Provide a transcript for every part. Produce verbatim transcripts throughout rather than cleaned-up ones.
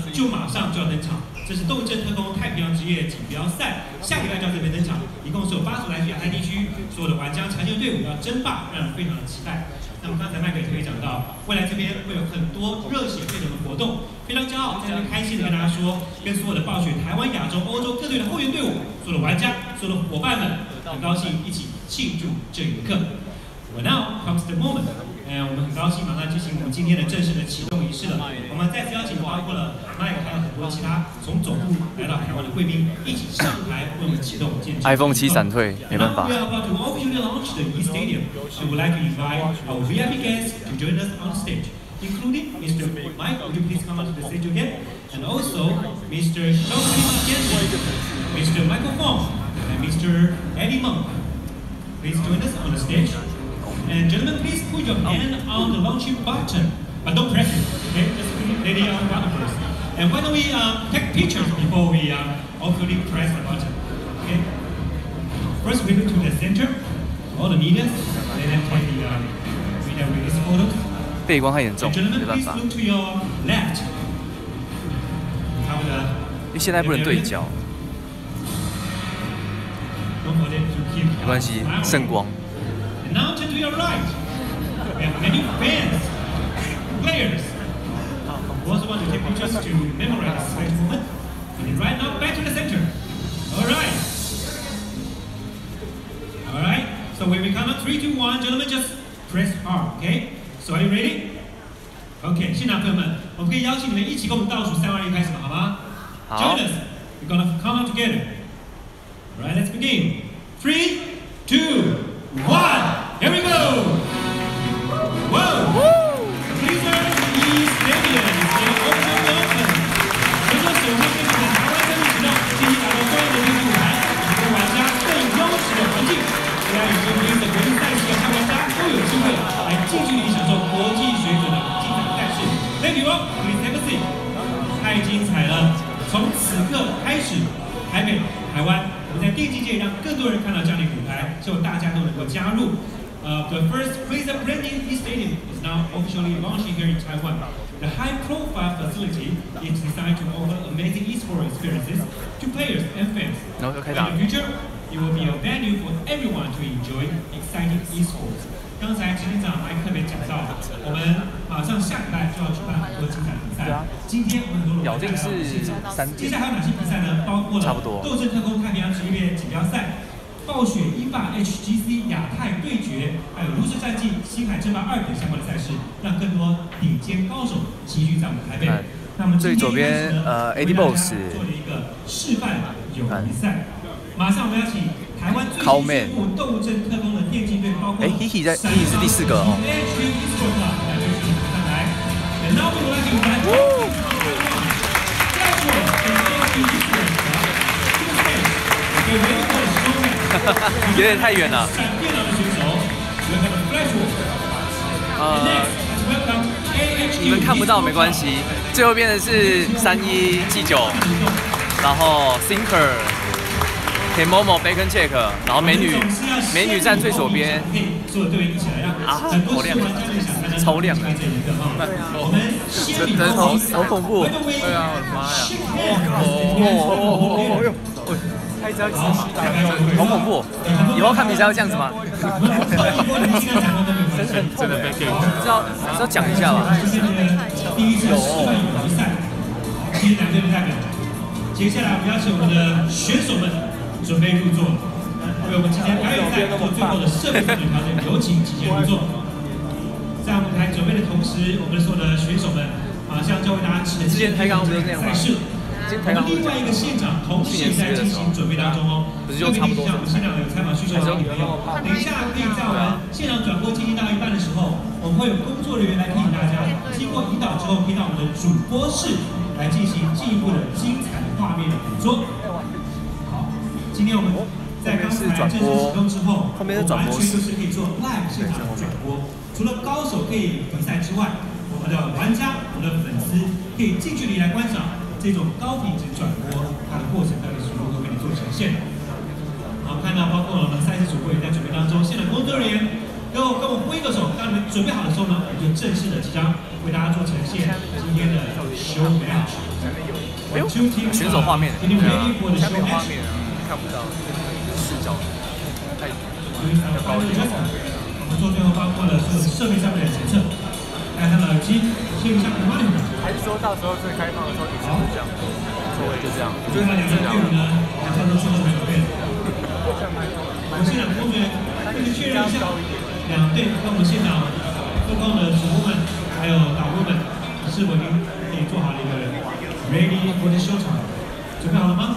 就马上就要登场。这是斗阵特工太平洋职业锦标赛，下个礼拜就要这边登场。一共是有八组来自亚太地区，所有的玩家强劲队伍要争霸，让人非常的期待。那么刚才麦克也特别讲到，未来这边会有很多热血沸腾的活动，非常骄傲，在这边开心的跟大家说，跟所有的暴雪台湾、亚洲、欧洲各队的后援队伍，所有的玩家、所有的伙伴们，很高兴一起庆祝这一刻。Well, now comes the moment. 呃，我们很高兴马上进行我们今天的正式的启动仪式了。我们再次邀请包括了 Mike 还有很多其他从总部来到台湾的贵宾，一起上台为我们启动建筑。 iPhone 七闪退，没办法。 We are about to officially launch the E Stadium. We would like to invite our V I P guests to join us on stage, including Mister Mike. Would you please come onto the stage again? And also Mister Jean-Philippe Jensen, Mister Michael Fong, and Mister Eddie Monk. Please join us on the stage. And gentlemen, please put your hand on the launching button, but don't press it, okay? Just let it on the button first. And why don't we uh, take pictures before we uh, officially press the button, okay? First, we look to the center, all the media, and then take the uh, media release photos. 背光太严重， And 没 gentlemen, 办 please 法。 look to your left. 他们的因为现在不能对焦， don't forget to keep 没关系，圣光。 And now turn to your right. We have many fans, players, who also want to take pictures to memorize this great moment. And right now, back to the center. All right. All right. So when we count on three, two, one, gentlemen, just press hard. Okay. So are you ready? Okay. 现场朋友们，我们可以邀请你们一起跟我们倒数三二一开始吗？好吗？ 好。 Join us. We're gonna count on together. All right. Let's begin. Three, two. One, here we go! Whoa! Blizzard East Stadium is officially open. 随着首会开始的台湾登陆启动，进行打造专业的运动舞台，提供玩家更优质的环境，未来有些 Blizzard 国际赛事的台湾玩家都有机会来近距离享受国际水准的精彩赛事。Thank you all, please have a seat. 太精彩了！从此刻开始，台北、台湾。 我们在电竞界让更多人看到这样的舞台，希望大家都能够加入。Uh, the first Blizzard Branding E Stadium is now officially launching here in Taiwan. The high-profile facility is designed to offer amazing esports experiences to players and fans. In the future, it will be a venue for everyone to enjoy exciting esports. 刚才执行长还特别讲到，我们马上下礼拜就要举办很多精彩比赛。今天我们很多表定是三点。 接下来还有哪些比赛呢？包括了斗阵特工太平洋职业锦标赛、暴雪英霸 H G C 亚太对决，还有炉石战记、星海争霸二等相关的赛事，让更多顶尖高手齐聚在我们台北。那么最左边呃 A D Boss 做了一个示范友谊赛。马上我们要请。 台湾最新宣布斗阵特工的电竞队包括， 哎 ，Hiki 在 Hiki 是第四个哦。有点太远了。呃，你们看不到没关系。最后边的是三一 G 九，然后 Thinker。 Momo Bacon Check， 然后美女美女站最左边，啊，好亮，超亮的，人好好恐怖，对啊，我的妈呀，哦哦哦，开车好恐怖，以后看比赛要这样子吗？真的真的被 K， 知道知道讲一下吧？有。接下来我们邀请我们的选手们。 准备入座，为我们今天表演赛做最后的设备调整，有请集结入座。在舞台准备的同时，我们所有的选手们马上就为大家呈现台港赛事。我们另外一个现场同时也在进行准备当中哦。特别提醒我们现场有采访需求的朋友，等一下可以在我们现场转播进行到一半的时候，我们会有工作人员来提醒大家，经过引导之后，可以到我们的主播室来进行进一步的精彩画面的捕捉。 今天我们在刚才正式启动之后，我们完全就是可以做 live 现场的转播。除了高手可以比赛之外，我们的玩家、我们的粉丝可以近距离来观赏这种高品质转播，它的过程到底是如何为你做呈现的。好，看到包括我们赛事主播也在准备当中，现场工作人员跟我跟我挥个手，当你们准备好的时候呢，我们就正式的即将为大家做呈现今天的 show match。 哎呦，选手画面， 下面画面看不到，视角太高了。 我们做最后包括了是设备上面的检测，戴上耳机，线上的 monitor。 还是说到时候最开放的时候，你是这样，座位就这样。 就是两个队伍呢，两方都是准备。我们现场工作人员跟你确认一下，两队跟我们现场做工的主播们还有导播们是否已经可以做好了一个 ready for the show time， 准备好了吗？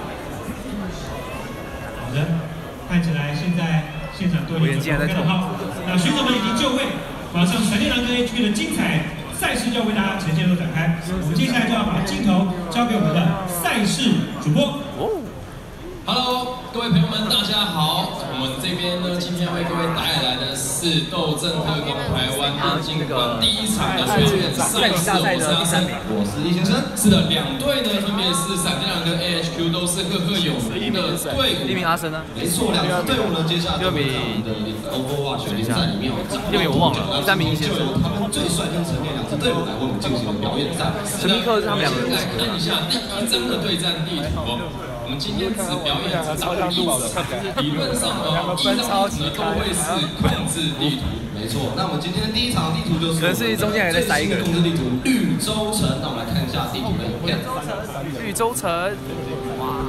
好的，看起来现在现场都已经准备好，那选手们已经就位，马上闪电狼跟 H Q 的精彩赛事就要为大家呈现和展开。我们接下来就要把镜头交给我们的赛事主播。 Hello， 各位朋友们，大家好。我们这边呢，今天为各位带来的是斗阵特工台湾电竞馆第一场的表演赛事。我是阿森，我是易先生。是的，两队呢分别是闪电狼跟 A H Q， 都是赫赫有名的队伍。 第一名阿森呢？ 没错，两支队伍呢，接下来就会在我们的 Overwatch 联赛里面有展。 第二名我忘了，第三名易先生。 他们最帅跟陈念两支队伍来为我们进行表演赛。 陈立克是他们两个人。 来看一下第一张的对战地图哦。我们今天只表演只打例子，理论上呢，一张地图呢都会是控制地图，没错。那我们今天第一场地图就是可能是中间还在塞一个控制地图绿洲城。那我们来看一下地图的影片。 绿洲城，哇！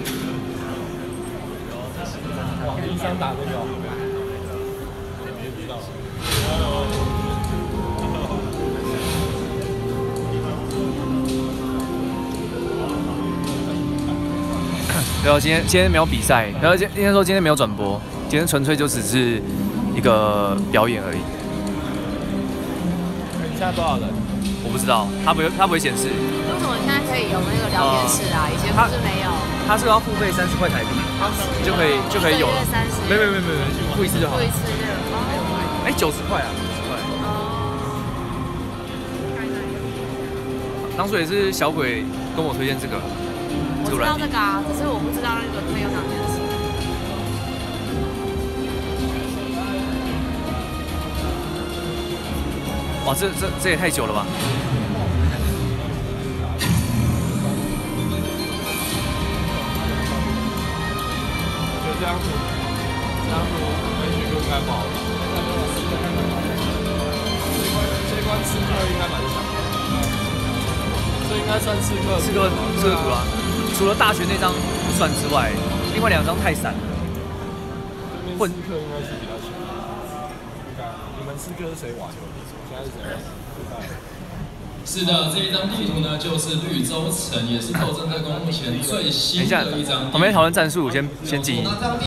往第三打这个。然后今天今天没有比赛，然后今今天说今天没有转播，今天纯粹就只是一个表演而已。你现在多少人？我不知道，他不会他不会显示。 为什么现在可以有那个聊天室啊？以前不是没有。 他是要付费三十块台币，你就可以就可以有了。 三十。 没没没没没，付一次就好。 付一次就有。 哎，九十块啊，九十块。哦。当初也是小鬼跟我推荐这个。 我知道这个啊，只是我不知道那个可以用哪件事。 哇，这这这也太久了吧！我觉得这张图，这张图也许就应该不好打。这一关刺客应该蛮强的，这应该算刺客刺客刺客图啦。除了大学那张不算之外，另外两张太散了。混刺客应该是比较强。你看，你们刺客是谁瓦球？现在是谁？ 是的，这一张地图呢，就是绿洲城，也是斗阵特工目前最新的一张。 我们讨论战术，先先静音。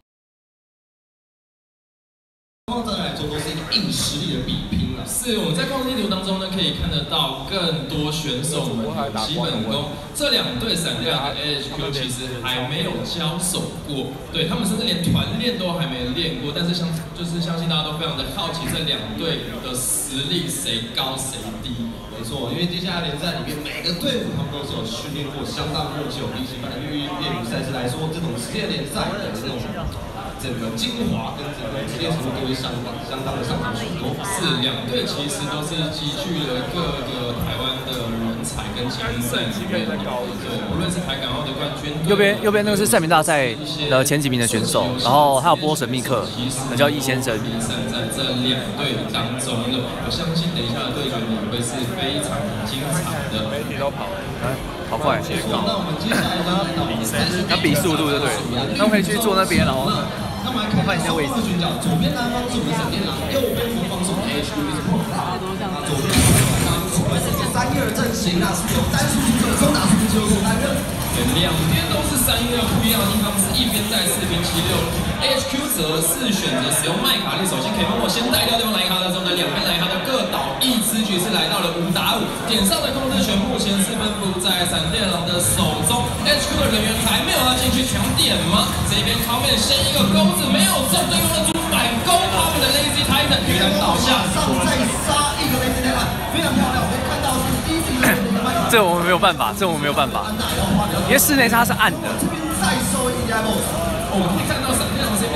硬实力的比拼啊！是我们在控制地图当中呢，可以看得到更多选手们的基本功。这两队闪电狼跟 A H Q 其实还没有交手过，对他们甚至连团练都还没练过。但是相就是相信大家都非常的好奇这两队的实力谁高谁低。没错，因为接下来联赛里面每个队伍他们都是有训练过相当默契，比起一般的业余业余赛事来说，这种职业联赛的这种。整个精华跟整个职业程度都会相相当的上涨许多。是，两队其实都是集聚了各个台湾的人才跟精英在里面。对，无论是台港澳的冠军。 右边右边那个是赛名大赛的前几名的选手，然后还有波神秘客，那叫易先生。 在这两队当中了，我相信等一下的对决也会是非常精彩的。媒体都跑了， 好快！ 那我们接下来呢？ 比赛，他比速度就对了。那我可以去坐那边，然后。 那我们来看一下位置。左边南方是我们闪电狼，右边后方是我们 H Q。左边三月阵型啊，是有单数只有中打数只有单热。两边都是三月，不一样的地方是一边在四边七六 ，H Q 则是选择使用麦卡利，首先可以帮我先带掉对方莱卡的之后呢，两边莱卡的各倒一支局是来到了五打五，点上的控制权目前是分布在闪电狼的手中 ，H Q 的人员还没有要进去抢点吗？这边康面先一个钩子没有中，对方的主反攻他们的 Lazy Titan， 居然倒下，上再杀一个 Lazy Titan， 非常漂亮，我们看到是第一次这我们没有办法，这我们没有办法，因为室内它是暗的。 再收一 level， 我们可以看到闪电狼这边是直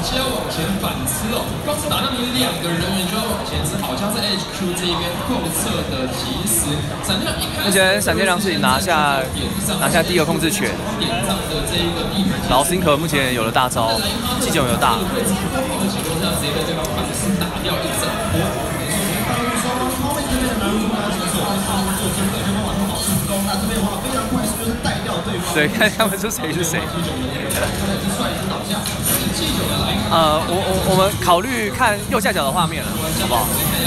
接要往前反吃哦，光是打到你两个人员就要往前吃，好像是 H Q 这边后撤的及时。闪电狼一开始， 目前闪电狼自己拿下拿下第一个控制权，然后 Sinker 目前有了大招，季囧有大。会直接不好的情况下，直接被对方反是打掉一整波。双方超妹这边的难度呢，其实我会上去做真的，就往上跑进攻。那这边的话非常快速，就是带掉对方。对，看他们说谁是谁。呃，我我我们考虑看右下角的画面了，好不好？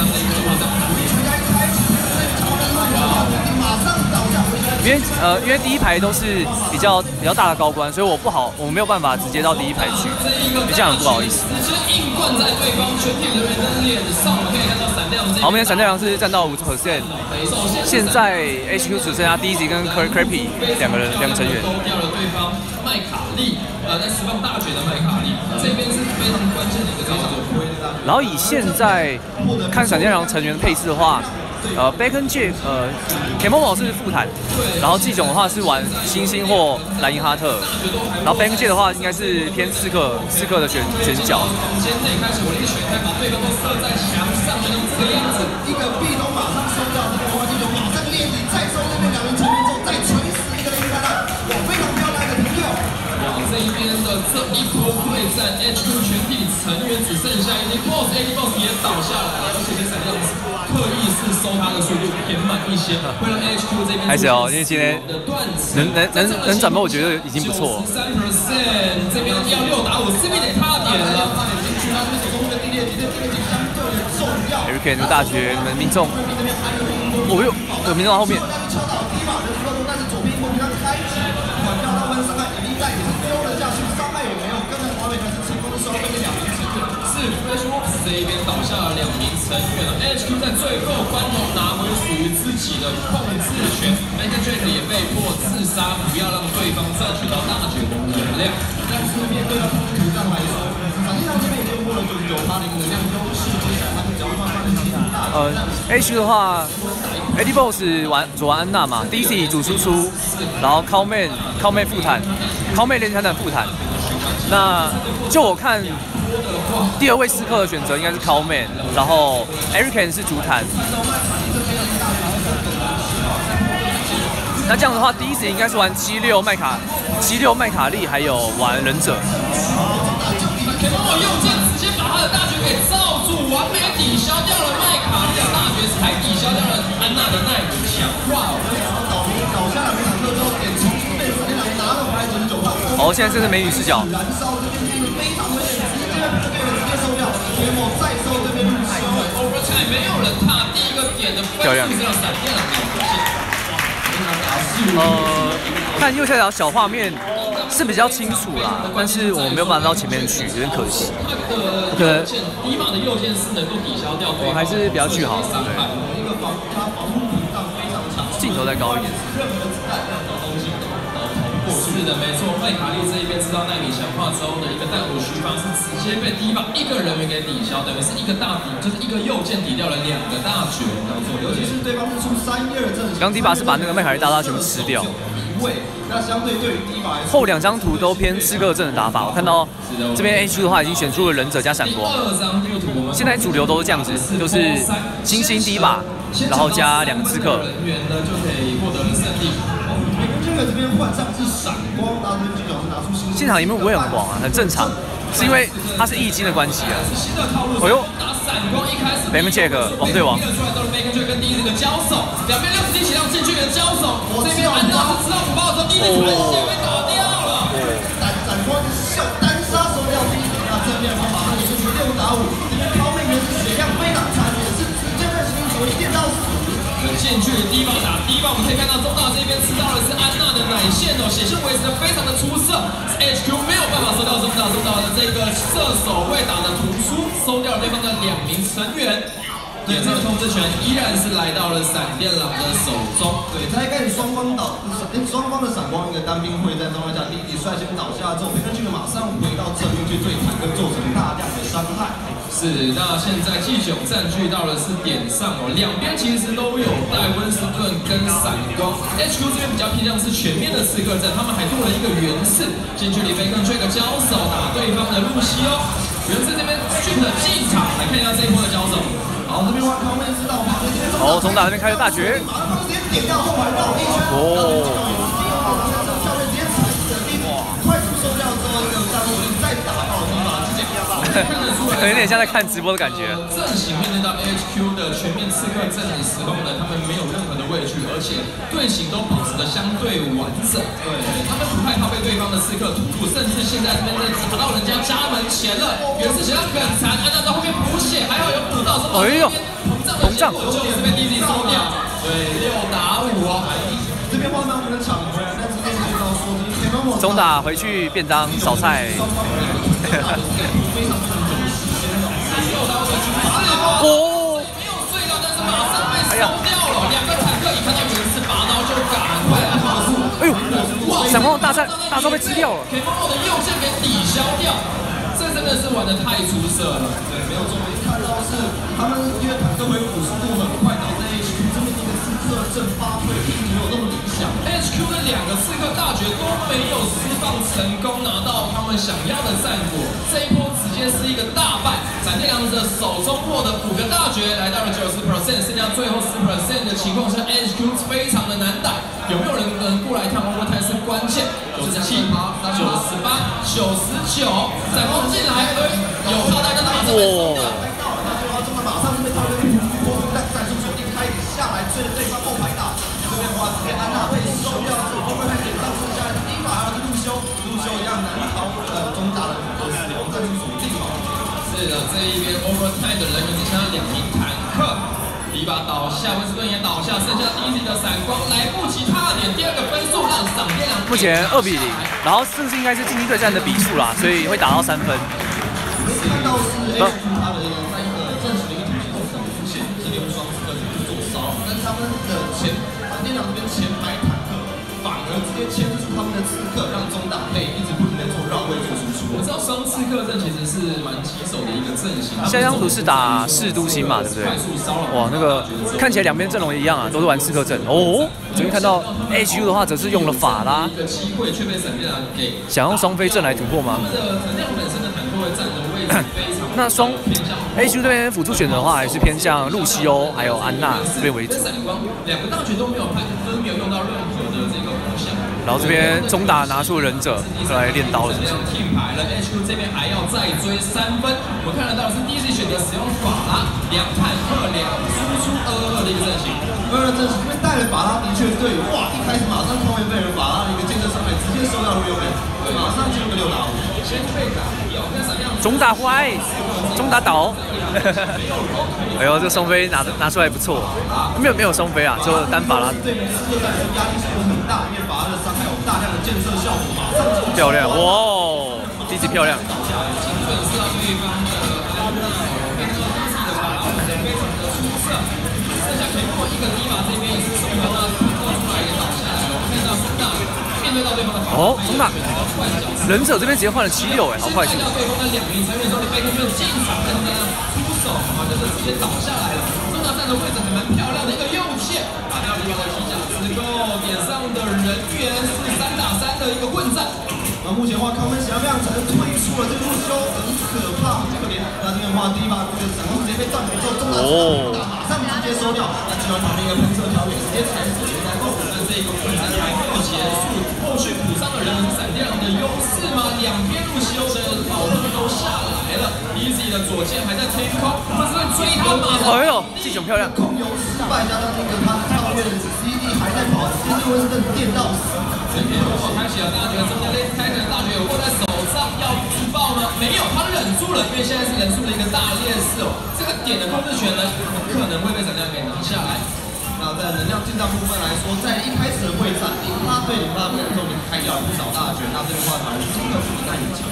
因为呃，因为第一排都是比较比较大的高官，所以我不好，我没有办法直接到第一排去，这样很不好意思。好，我们的闪电狼是占到五十 percent， 现在 H Q 只剩下 D Z 跟 Crappy 两个人两个成员。麦卡利，呃，在释放大绝的麦卡利，这边是非常关键的一个招数。然后以现在看闪电狼成员配置的话。呃 ，Bacon Jack， 呃 ，Kemomo 是副坦，然后季囧的话是玩星星或莱茵哈特，然后 Bacon Jack 的话应该是偏刺客刺客的选选角。从间内开始，我一个拳开把对方都射在墙上，就这个样子，一个壁咚马上收掉，这边花季囧马上练习，再收那边两人成员之后再锤死一个雷开了，哇，非常漂亮的停掉。哇，这一边的这一波会战 ，H Q 全体成员只剩下一 boss，A D boss 也倒下来了，而且闪电狼刻意是收他的速度偏慢一些，会让 H Q 这边还是哦，因为今天能能能能转播，我觉得已经不错。三 percent 这边要六打五 ，C B 得他点了。Hurricane 大绝，你们命中，哦呦，有命中到后面。这一边倒下了两名成员了 ，H Q 在最后关头拿回属于自己的控制权 ，Bacon Jack 也被迫自杀，不要让对方占据到大绝的能量。但是面对到土战来说，闪电狼这边已经获了九十九趴的能量优势，接下来他们只要慢慢的进入大。呃 ，H 的话 ，A D Boss 玩左玩安娜嘛 ，D C 主输出，然后 Cowman Cowman 副坦 ，Cowman 连弹弹副坦。那就我看。第二位刺客的选择应该是 Cowman， 然后 Hurricane 是主坦。那这样的话，第一时应该是玩七六麦卡、七六麦卡利，还有玩忍者。用剑直接把他的大绝给罩住，完美抵消掉了麦卡利的大绝，还抵消掉了安娜的耐武强。哇！倒霉倒下了梅坦克之后，点冲出被闪电狼拿了回来九十九炮。哦，现在这是美女视角。燃烧这边是非常危险。再收这边入修 ，overtime 没有人踏第一个点的分数是让闪电狼给发现。呃，看右下角小画面是比较清楚啦，但是我没有办法到前面去，有点可惜。可能低码的右键是能够抵消掉，我还是比较去好。镜头再高一点。是的，没错，麦卡利这一边知道奈米强化之后的一个弹火虚方是直接被第一把一个人员给抵消，等于是一个大抵，就是一个右键抵掉了两个大绝，没错。尤其是对方是出三一二阵，刚第一把是把那个麦卡利大大全部吃掉。那相对对于第一把后两张图都偏刺客阵的打法，我看到这边 H 的话已经选出了忍者加闪光。现在主流都是这样子，就是星星第一把，然后加两个刺客。人员呢就可以获得了胜利。这边换上是闪光，然后这边剧场是拿出新。现场有没有不会很广啊？很正常，是因为它是易经的关系啊。哎呦，打闪光一开始 ，Bacon Jack 王对王。出来到了 Bacon Jack 跟第一这个交手，两边六十一起让进去的交手，这边安娜是知道不报之后，第一出来直接被打掉了。闪闪光是单杀收掉第一，那正面方马上也是六打五，这边高妹也是血量非常惨，也是直接被星球一电到死。进去第一棒打，第一棒我们可以看到中岛这边吃到的是安娜的奶线哦，血线维持的非常的出色，是 H Q 没有办法收掉中岛，中岛的这个射手位打的图书收掉了对方的两名成员。 对，这个控制权依然是来到了闪电狼的手中。 对，在一开始双方倒，双方的闪光一个单兵会战状态下，弟弟率先倒下之后，培根俊马上回到正面去对坦克造成大量的伤害。 是，那现在G九占据到的是点上哦，两边其实都有带温斯顿跟闪光。H Q 这边比较偏向是全面的刺客战，他们还多了一个元士，近距离培根俊的交手打对方的露西欧。元士这边俊的进场，来看一下这一波的交手。 好，这边话康妹知道吗？ 哦，中打这边开了大绝。 直接点掉后排绕一圈。哦。下面直接踩死了地，快速收掉之后，这个战术再打到中打之前。 有点像在看直播的感觉。 阵型面对到 H Q 的全面刺客阵的时候呢，他们没有任何的畏惧，而且队形都保持的相对完整。对，他们不害怕被对方的刺客突突，甚至现在这边在打到人家家门前了，也是想要很残，按照在后面补血，还好有补到，什么？ 哎呦， 膨胀的结果就是被 D Z 收掉。对，六打五哦。 这边画面不能抢回来，但是这边知道说前方我中打回去便当烧菜。哦， 没有醉到，但是马上被收掉了。两个坦克一看到元士拔刀就赶快来跑速。 哎呦，哇！闪光大战大招被吃掉了。 给默默的右线给抵消掉，这真的是玩的太出色了。 对，没有错。看到是他们因为坦克回补速度很快，导致 H Q 这边这个刺客阵发挥并没有那么理想。 H Q 的两个刺客大绝都没有释放成功，拿到他们想要的战果。这一波直接是一个大败。闪电狼者手中获得五个大绝，来到了九十 percent， 剩下最后十 percent 的情况下 ，H Q 非常的难打。有没有人能过来跳过才是关键。九十七、九十八、九十九，闪光进来，有炮弹跟马上被收掉。 这个马上就被他们波但战术锁定开下来追着对方后排打。这边的话，直接安娜被收掉之后，会不会点上剩下的第一把还有路修，路修一样难逃呃中打的死亡战术锁定嘛。 是的，这一边 overtime 的人员只剩下两名坦克，第一把倒下，温斯顿也倒下，剩下 D Z 的闪光来不及踏点，第二个分数让闪电狼目前二比零，然后这是应该是竞技对战的比数啦，所以会打到三分。 看到是 H Q 他的在一个正式的一个体系中出现，是用双刺客去做骚扰，但是他们的前闪电狼这边前排坦克反而直接牵制住他们的刺客，让中打可以一直不停的做绕位做输出。 我知道双刺客阵其实是蛮棘手的一个阵型。 下张图是打四都星嘛，对不对？哇，那个看起来两边阵容也一样啊，都是玩刺客阵。哦，这边看到 H U 的话，则是用了法拉。 一个机会却被闪电狼给想用双飞阵来突破吗？ 他们的闪电狼本身的坦克会站的位置非常。 那双 H U 这边辅助选择的话，还是偏向露西欧还有安娜这边为主。 闪光两个大绝都没有拍，都没有用到任何的这个方向。 然后这边中打拿出忍者来练刀了，是不是？ 停牌了 ，H Q 这边还要再追三分。我们看得到是第一次选择使用法拉，两坦克两输出二二二的一个阵型。 二二阵型这边带了法拉的确对，哇！一开始马上后面被人法拉的一个建设上来，直接收到六倍，马上进入个六打五。 先被打，有跟闪亮。 中打坏，中打倒。哎呦，这双飞拿拿出来不错，没有没有双飞啊，就单法拉。 对面刺客战术压力是很大，因为法拉的伤害有大量的建设效果，马上就漂亮哇，第一次漂亮。 精准是让对方的安娜跟自己的法拉非常的出色。剩下可以过一个尼玛这边也是送到那做出来也倒下来了。我们看到中打面对到对方的哦，中打。忍者这边直接换了七六，哎，好快速！ 对方的两名成员中的贝克没有进场，跟他出手，啊，就是直接倒下来了。中大站的位置还蛮漂亮的一个右线，打掉对方的机甲之后，点上的人员是三打三的一个混战。 那目前的话，康芬想要亮成退出了这个路修，很可怕，这个连那这边的话，第一把这个闪光直接被断没之后，中大马上直接收掉，那集团旁边一个喷射条也直接踩死了，然后那这个混战还没有结束，后续补上的人是闪电狼的优势吗？两边路西欧的保护都下来了 ，Easy 的左键还在天空，不是会追他马上。 哎呦，这种漂亮！ 空游失败，加上那个他超越 C D 还在跑，其实温斯顿电到死。 这边如果开启了大绝，中间类似开启的大绝有握在手上要自爆吗？没有，他忍住了，因为现在是人数的一个大劣势哦。这个点的控制权呢，很可能会被闪亮给拿下来。 那在能量进账部分来说，在一开始的会战，零八对零八分之后，开掉了不少大绝，那这边的话，反而是刺客数的占领强。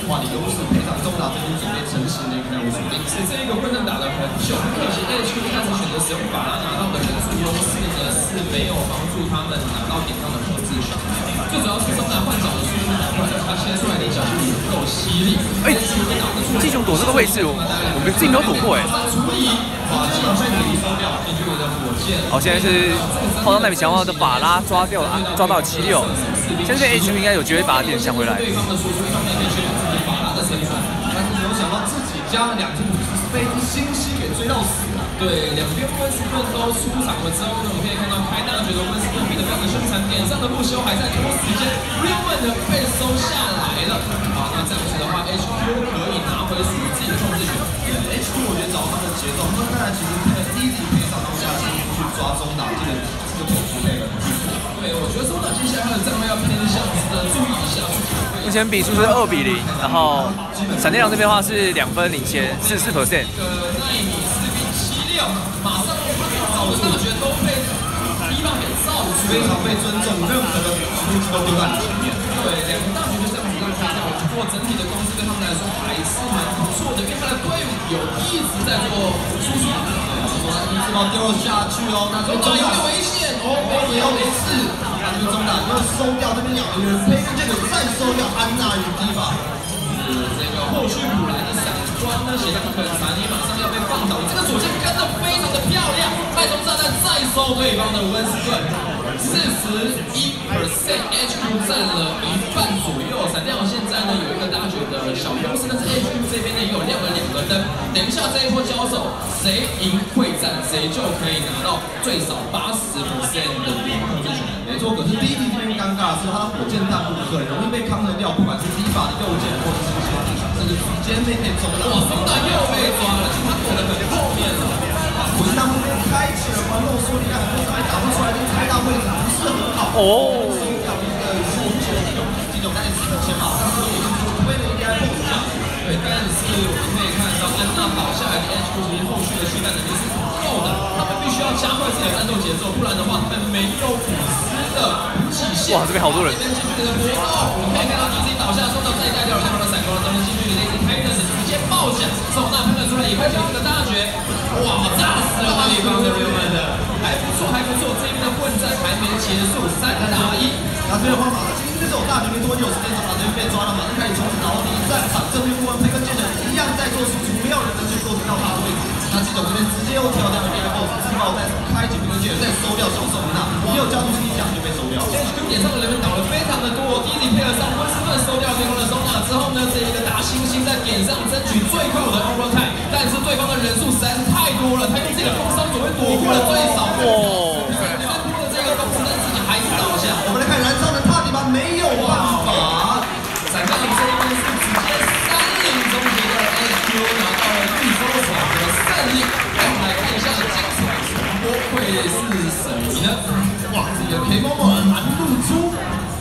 化的优势，配上中打这边准备成型的一个任务属性。 是这一个混战打了很久，很可惜 H Q 一开始选择使用法拉拿到的人数优势呢，是没有帮助他们拿到点上的控制权。最主要是中打换角的速度难快，他切出来的角度不够犀利。哎， 季雄躲这个位置，我我们自己没有躲过哎。 处理，把基本上可以收掉。 好，现在是炮弹奈米强化的法拉抓掉了，抓到了七六。现在 H Q 应该有机会把点抢回来。 对方的输出一方面可以确保自己法拉的生存，但是没有想到自己家的两只武士被一只星星给追到死了。 对，两边温斯顿都出场了之后呢，我们可以看到开大绝的温斯顿比得非常的凶残，点上的不休还在拖时间 ，Realman 被收下来了。好，那这样子的话 ，H Q 可以拿回属于自己的控制权。 对 ，H Q 我觉得找他的节奏，他们当然其实配 easy 配上当下去去抓中打，这个这个投出配合。 对，我觉得中打接下来他的战略要偏向值得注意一下。 目前比数是二比零，然后闪电狼这边的话是两分领先，四十四 percent。 奈米士兵七六，马上找的大绝都被一棒给造出， 非常被尊重，任何的输出都丢在你前面。 对，两个大绝就这样子让他掉，不过整体的攻势对他们来说还是蛮不错的，因为他的队伍有一直在做输出。 自爆丢了下去哦，那这边中打有危险哦， 没有没事，那这边中打又收掉，这边咬的人培根这个再收掉安娜与迪法。 是这个后续补来的闪光呢，血量很残，你马上要被放倒，这个左键跟得非常的漂亮，太空炸弹再收对方的温斯顿，四十一 percent，H Q 占了一半左右。闪电狼现在呢有一个大绝的小优势，但是 H Q 这边呢也有亮了两个灯。等一下这一波交手，谁赢会战，谁就可以拿到最少八十 percent 的点控制权。 没错，可是第一题这边尴尬的是，他的火箭弹部很容易被康得掉，不管是迪法的右键或者是一些地上，甚至直接被被中到。 哇，松打又被抓了，他躲得很后面了。 火箭弹部被开启了环肉说，你看很多上面打不出来，这个开大位置不是很好。 哦。 收掉一个是这种这种，但是前马上说已经推了一个 boss 下去。 对，但是我们可以看到安娜倒下来的 H Q 其实后续的续弹能力是不够的，他们必须要加快自己的战斗节奏，不然的话他们没有补丝的极限。 哇，这边好多人。 这边进去的波动，我们可以看到 D C 倒下，受到再带掉了对方的闪光，中间进去的那只开的是直接爆响，宋娜喷了出来，也会有一个大绝，哇，炸死了对方的 Realman 的，还不错还不错，这边的混战还没结束，三打一。 那这边的话，马上今天这种大局面多久时间，马上就被抓了，马上开始冲刺，然后第一战场这边部分培根剑人一样在做输出，没有人能去做到他的位置。那这种这边直接又跳掉了第二 boss， 自爆再开启培根剑人，再收掉小手那没有加速器奖就被收掉。 H Q 点上的人员倒了非常的多，第一题配合上温斯顿收掉对方的收纳之后呢，这一个大猩猩在点上争取最快的 overtime， 但是对方的人数实在是太多了，他用自己的风伤只会躲过了最少。哇！对方拖的这个风但自己还是倒下。 我们来看燃烧的塔迪吧，没有办法。 闪亮这一边是直接三零终结掉了 H Q， 拿到了第收场的胜利。让我们来看一下精彩重播会是谁呢？哇，这个 K 猫猫难露出。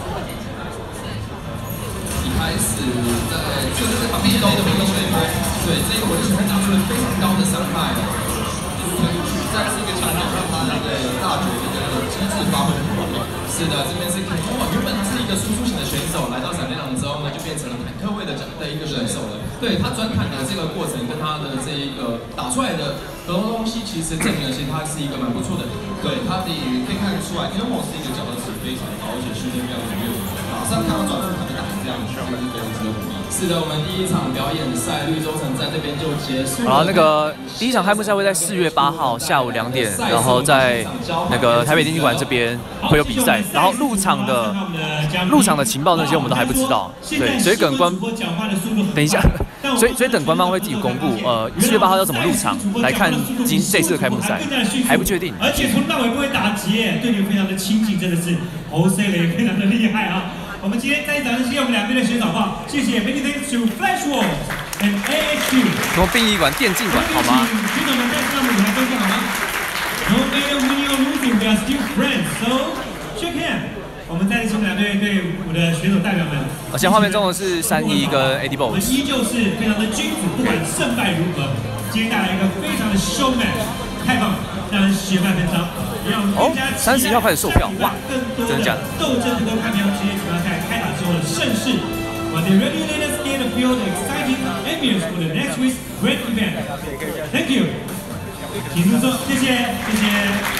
一开始在就是在旁边内的回合水波，对这个火力水会打出了非常高的伤害。再次一个强调，让他那个大绝的这个机制发挥很完美。是的，这边是 K 猫猫原本是一个输出型的选手，来到闪电狼之后呢，就变成了坦克位的的一个选手了。对他转坦的这个过程跟他的这一个打出来的很多东西，其实证明了其实他是一个蛮不错的。 对他的可以看得出来 ，K 猫猫是一个角色是非常高，而且训练非常踊跃。马上看到转速他就打成这样，确实是非常值得鼓励。 是的，我们第一场表演赛绿洲城在这边就结束了。 然后那个第一场开幕赛会在四月八号下午两点，然后在那个台北电竞馆这边会有比赛。然后入场的入场的情报那些我们都还不知道，对，所以等官等一下，所以所以等官方会自己公布，呃，四月八号要怎么入场来看今这次的开幕赛，还不确定。 而且从到尾不会打结，对你非常的亲近，真的是 O C 了也非常的厉害啊！我们今天再一掌声谢谢我们两边的选手吧，谢谢 Many thanks to Flash Wolf and A H Q。 什么殡仪馆、电竞馆，好吗？ 选手们再次让我们舞台登场好吗 ？No matter winning or losing, we are still friends. So shake hand。我们再次请两队对我的选手代表们。 而且画面中的是三一跟 A D Boss。 我们依旧是非常的君子，不管胜败如何，今天带来一个非常的 show match， 太棒了，让人血脉喷张。 哦，三十一号开始售票，哇，真的假的？ 斗争能够看票，直接请他在开打之后的盛世。 while they ready let us get a feel the exciting ambience for the next week's great event. Thank you. 请入座，谢谢，谢谢。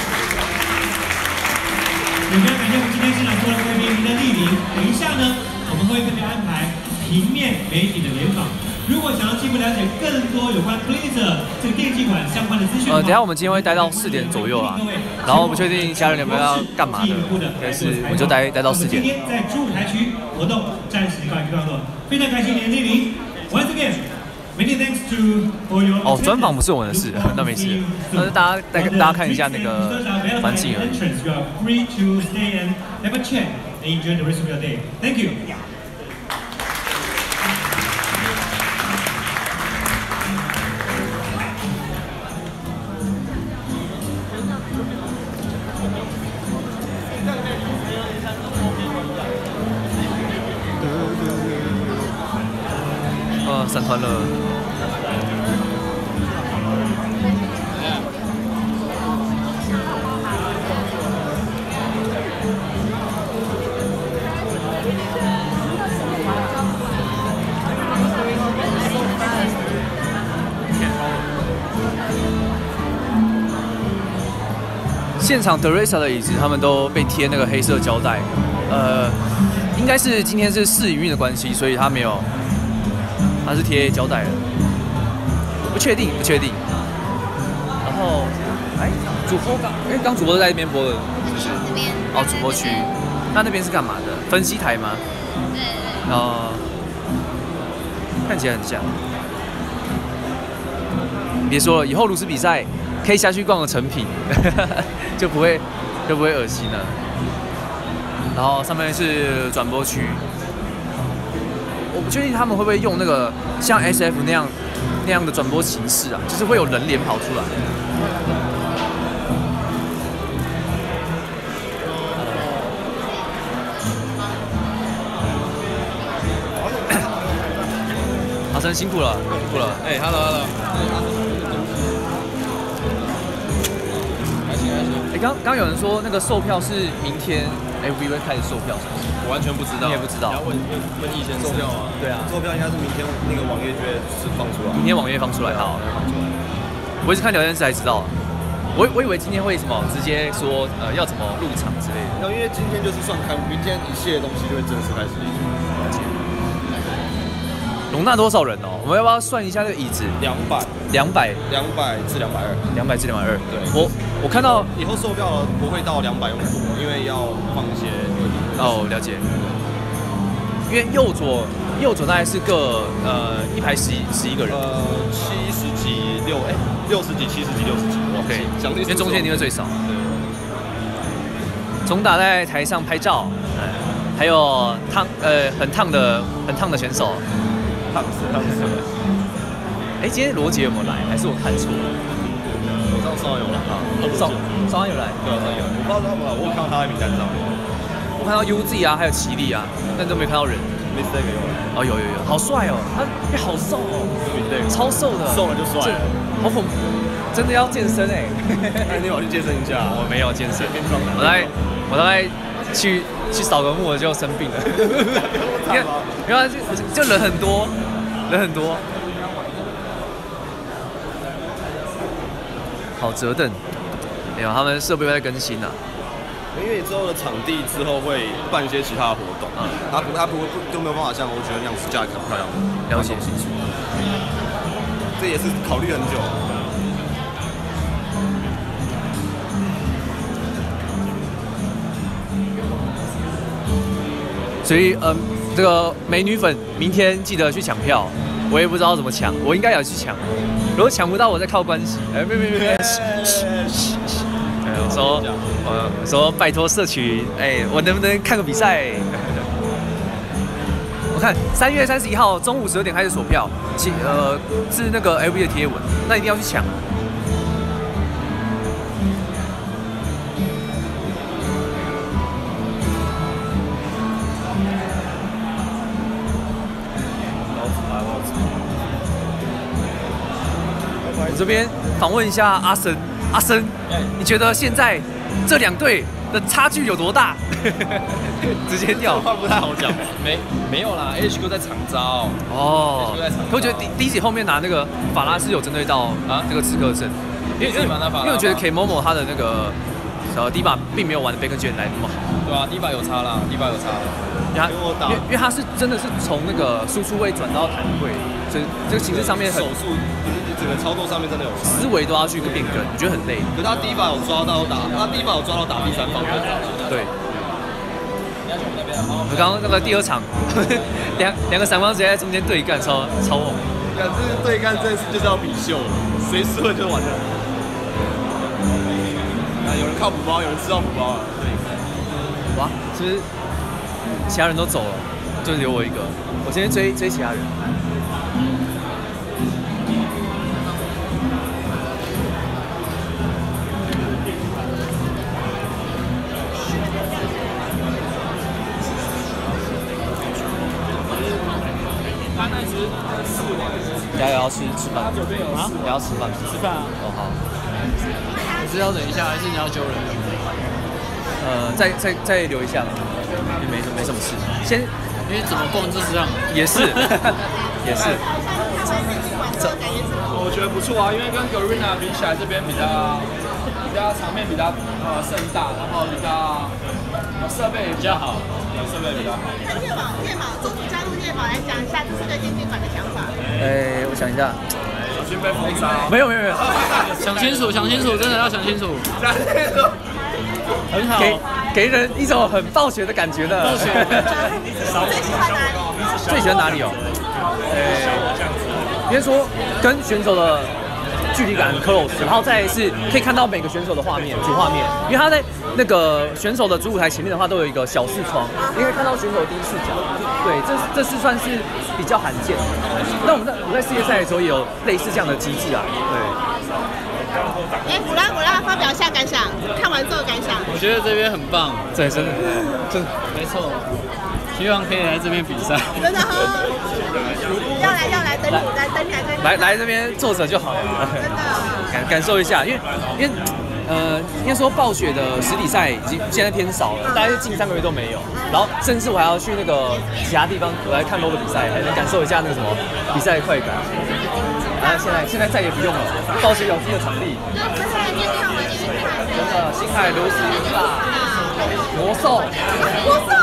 也非常感谢我们今天现场所有的贵宾您的莅临。等一下呢，我们会特别安排平面媒体的联访。如果想要进一步了解更多有关 Blizzard 这个电竞馆相关的资讯， 呃，等一下我们今天会待到四点左右啊，然后不确定其他人有没有要干嘛的，但是我就待待到四点。 今天在主舞台区活动暂时告一个段落，非常感谢您的莅临。Once again, many thanks to for your 哦，专访不是我的事，那没事。但是大家带大家看一下那个环境而已。 You are free to stay and have a chat and enjoy the rest of your day. Thank you. 呃，三团了。现场 Teresa 的椅子，他们都被贴那个黑色胶带，呃，应该是今天是试营运的关系，所以他没有，他是贴胶带的，不确定，不确定。然后，哎，主播刚，哎，刚主播在那边播的，是不是？ 这边。 哦，主播区，那那边是干嘛的？分析台吗？ 对对。 哦，看起来很像。别说了，以后炉石比赛可以下去逛个成品，就不会就不会恶心了。然后上面是转播区，我不确定他们会不会用那个像 S F 那样那样的转播形式啊，就是会有人脸跑出来。阿生辛苦了，辛苦了。哎 ，hello hello。还行还行。哎，刚刚有人说那个售票是明天 F B 会开始售票，是不是？ 我完全不知道， 你也不知道。 你要问问问易先生。售票啊？ 对啊， 售票应该是明天那个网页就会是放出来。 明天网页放出来，好。我也是看聊天室才知道。我我以为今天会什么直接说呃要怎么入场之类的。 因为今天就是算开，明天一切东西就会正式开始。 容纳多少人哦？我们要不要算一下那个椅子？ 两百， 两百， 两百至两百二， 两百至两百二。 对， 我我看到以后售票不会到两百那么多，因为要放一些。 哦，了解。因为右左右左大概是各呃一排十十一个人。 呃，七十几六哎，六十几、七十几、六十几。OK， 因为中间一定会最少。对。总打在台上拍照，嗯，还有烫呃很烫的很烫的选手。 烫死烫死。 哎，今天罗杰有没有来？还是我看错了？ 我上稍有来啊， 上上有来， 对啊，上有。我不知道他们，我看到他在名单上面。 我看到 U Z 啊，还有奇力啊，但都没看到人。 Mistake 有来。 哦，有有有，好帅哦，他哎好瘦哦，超瘦的， 瘦了就帅了， 好恐怖，真的要健身哎。 那你有去健身一下？ 我没有健身，我大概我大概去去扫个墓就生病了。因为因为就人很多，人很多。好折凳，没有，他们设备在更新啊。 因为之后的场地之后会办一些其他的活动，嗯，他不他不会就没有办法像我觉得那样子架得很漂亮， 了解清楚。 这也是考虑很久。 所以，嗯，这个美女粉明天记得去抢票，我也不知道怎么抢，我应该要去抢。如果抢不到，我再靠关系。哎，没没没没。说，呃，说拜托社群，哎，我能不能看个比赛？我看三月三十一号中午十二点开始锁票，其呃是那个 L V 的贴文，那一定要去抢。我这边访问一下阿森，阿森，你觉得现在这两队的差距有多大？直接掉， 话不太好讲。 没没有啦 ，H Q 在长招。 哦，可我觉得第第一集后面拿那个法拉是有针对到啊这个刺客阵，因为因为因为我觉得 K Momo 他的那个呃 D.Va 并没有玩的 Bacon Jet 来那么好。 对啊 ，D.Va 有差啦 ，D.Va 有差。 因为因为因为他是真的是从那个输出位转到弹位，所以这个形式上面很手速，整个操作上面真的有差， 思维都要去变更，我觉得很累。 可是他 D.Va 有抓到打，他 D.Va 有抓到打第三方的。 对。我刚刚那个第二场，两两个闪光直接在中间对干，超超猛。 看这个对干真的是就是要比秀了，谁输了就完了。啊，有人靠补包，有人吃到补包了。 哇，其实其他人都走了，就留我一个。我先追追其他人。大家也要吃吃饭啊？也要吃饭？ 吃饭啊？ 哦好。 你是要忍一下，还是你要揪人？ 呃，再再再留一下吧，没没什么事。先， 因为怎么逛就是这样。 也是，也是。 我觉得不错啊，因为跟 Garena 比起来，这边比较比较场面比较呃盛大，然后比较设备也比较好，设备比较好。 那夜宝，夜宝，中途加入夜宝来讲一下这次对电竞馆的想法。 哎，我想一下。 小心被封杀。 没有没有没有， 想清楚，想清楚，真的要想清楚。很好， 给给人一种很暴雪的感觉的。 暴雪。 最喜欢哪里？ 最喜欢哪里哦？呃，应该说跟选手的距离感很 close， 然后再是可以看到每个选手的画面主画面，因为他在那个选手的主舞台前面的话都有一个小视窗，你可以看到选手第一视角。对，这这是算是比较罕见的。那我们在我在世界赛的时候也有类似这样的机制啊。对。 哎，古拉古拉发表一下感想，看完之后感想。 我觉得这边很棒， 对，真的，真的没错。希望可以来这边比赛。 真的哈。要来要来，等你来等你来等你来来这边坐着就好了。 真的。 感感受一下，因为因为。呃，应该说暴雪的实体赛已经现在偏少了，大概近三个月都没有。然后甚至我还要去那个其他地方我来看 L O 的比赛，还能感受一下那个什么比赛的快感。然后现在现在再也不用了，暴雪有自己的场地。真的，星海、流石、大魔兽， 魔兽。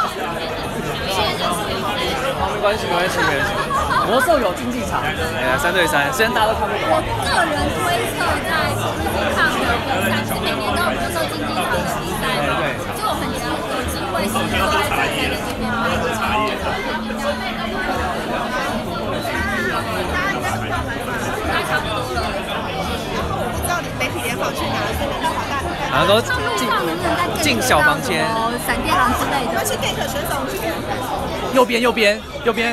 好，没关系，没关系，没关系。魔兽有竞技场，哎呀，三对三，虽然大家都看不懂。 我个人推测在看的比赛是每年都有魔兽竞技场的比赛，对，就很希望有机会是说在在在这边买个茶叶。大家差不多了。 我知道你媒体联访去哪了，是南华大学。 然后都进进小房间， 闪电狼之类的。 那是 gank 选手去。 右边，右边，右边。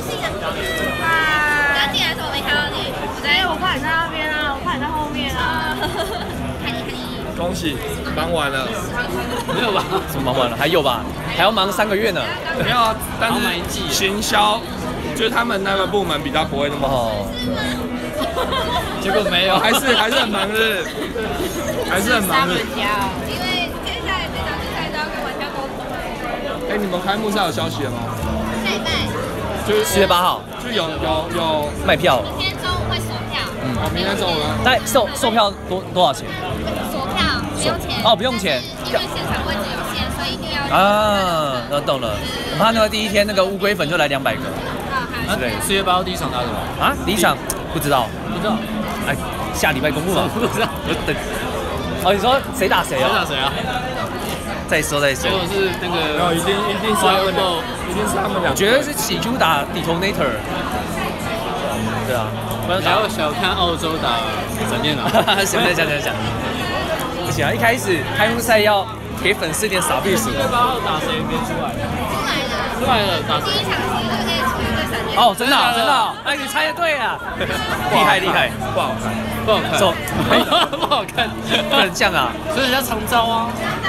刚进来的时候没看到你，对，我怕你在那边啊，我怕你在后面啊。看你看你。 恭喜，忙完了。 没有吧？ 什么忙完了？还有吧？还要忙三个月呢。 没有啊，但是行销就是他们那个部门比较不会那么好。 结果没有， 还是还是很忙日，还是很忙日。 因为接下来每场比赛都要跟玩家沟通。 哎，你们开幕赛有消息了吗？ 下礼拜。 就是四月八号。 就有有有卖票。 明天中午会锁票。 嗯，哦，明天中午呢？ 那售售票多多少钱？ 锁票不用钱。 哦，不用钱。 因为现场位置有限，所以一定要。 啊，我懂了。我怕那个第一天那个乌龟粉就来两百个。 啊，对，四月八号第一场打什么？ 啊，第一场不知道。 不知道。 哎，下礼拜公布嘛？ 不知道， 我等。哦，你说谁打谁啊？ 谁打谁啊？ 再说再说。 结果是那个， 没有，一定一定是他们，一定是他们俩。 我觉得是喜猪打 Detonator。对啊， 不要小看澳洲打闪电狼。 想想想想想。不行啊，一开始开幕赛要给粉丝一点傻逼数。 四月八号打谁没出来？ 出来了。 出来了，打第一场是那个 H Q 对闪电。 哦，真的真的，哎，你猜的对啊，厉害厉害， 不好看， 不好看， 走， 不好看， 不能这样啊， 所以人家常招啊。